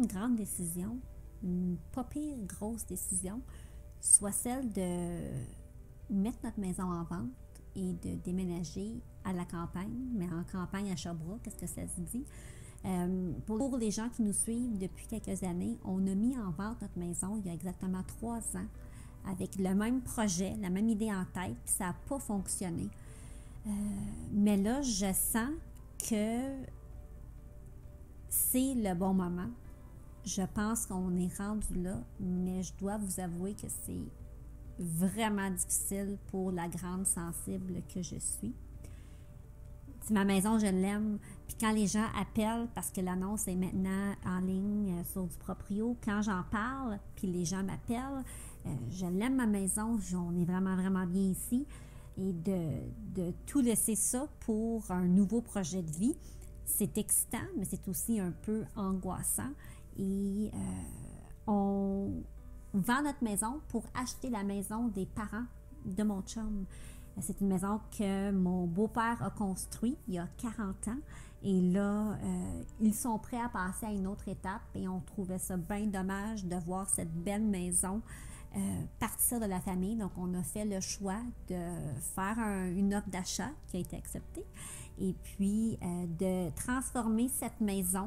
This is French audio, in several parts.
une grande décision, une pas pire grosse décision, soit celle de mettre notre maison en vente et de déménager à la campagne, mais en campagne à Sherbrooke, qu'est-ce que ça se dit? Pour les gens qui nous suivent depuis quelques années, on a mis en vente notre maison il y a exactement 3 ans avec le même projet, la même idée en tête, puis ça n'a pas fonctionné. Mais là, je sens que c'est le bon moment. Je pense qu'on est rendu là, mais je dois vous avouer que c'est vraiment difficile pour la grande sensible que je suis. Ma maison, je l'aime. Puis quand les gens appellent, parce que l'annonce est maintenant en ligne sur du proprio, quand j'en parle, puis les gens m'appellent, je l'aime ma maison, on est vraiment, vraiment bien ici. Et de tout laisser ça pour un nouveau projet de vie, c'est excitant, mais c'est aussi un peu angoissant. Et on vend notre maison pour acheter la maison des parents de mon chum. C'est une maison que mon beau-père a construite il y a 40 ans. Et là, ils sont prêts à passer à une autre étape et on trouvait ça bien dommage de voir cette belle maison partir de la famille. Donc, on a fait le choix de faire une offre d'achat qui a été acceptée et puis de transformer cette maison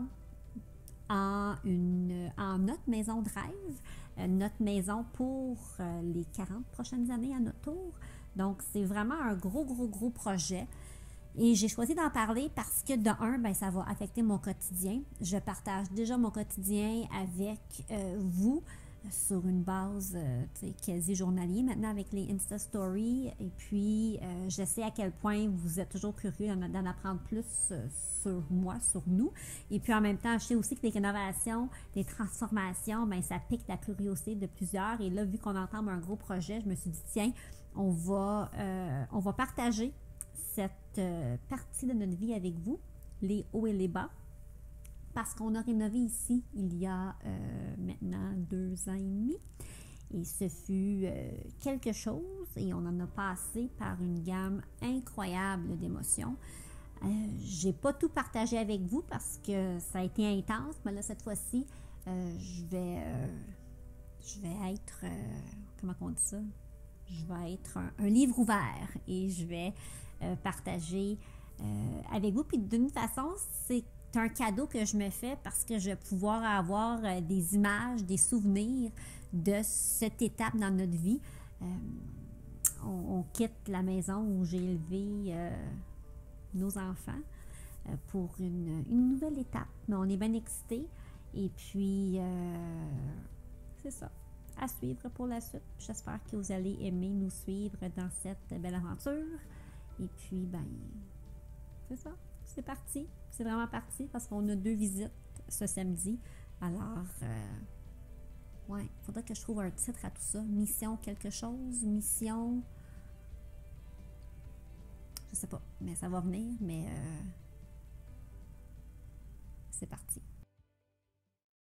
en notre maison de rêve, notre maison pour les 40 prochaines années à notre tour. Donc, c'est vraiment un gros projet. Et j'ai choisi d'en parler parce que, de un, ben, ça va affecter mon quotidien. Je partage déjà mon quotidien avec vous sur une base quasi journalier maintenant avec les Insta Stories. Et puis, je sais à quel point vous êtes toujours curieux d'en apprendre plus sur moi, sur nous. Et puis, en même temps, je sais aussi que les innovations, les transformations, ben, ça pique la curiosité de plusieurs. Et là, vu qu'on entame un gros projet, je me suis dit, tiens, on va partager cette partie de notre vie avec vous, les hauts et les bas, parce qu'on a rénové ici il y a maintenant 2 ans et demi. Et ce fut quelque chose et on en a passé par une gamme incroyable d'émotions. J'ai pas tout partagé avec vous parce que ça a été intense, mais là, cette fois-ci, je vais être, comment on dit ça? Je vais être un livre ouvert et je vais partager avec vous. Puis d'une façon, c'est un cadeau que je me fais parce que je vais pouvoir avoir des images, des souvenirs de cette étape dans notre vie. On quitte la maison où j'ai élevé nos enfants pour une nouvelle étape. Mais on est bien excités. Et puis, c'est ça. À suivre pour la suite. J'espère que vous allez aimer nous suivre dans cette belle aventure. Et puis, ben, c'est ça. C'est parti. C'est vraiment parti parce qu'on a 2 visites ce samedi. Alors, ouais, il faudrait que je trouve un titre à tout ça. Mission quelque chose, mission... Je sais pas, mais ça va venir, mais c'est parti.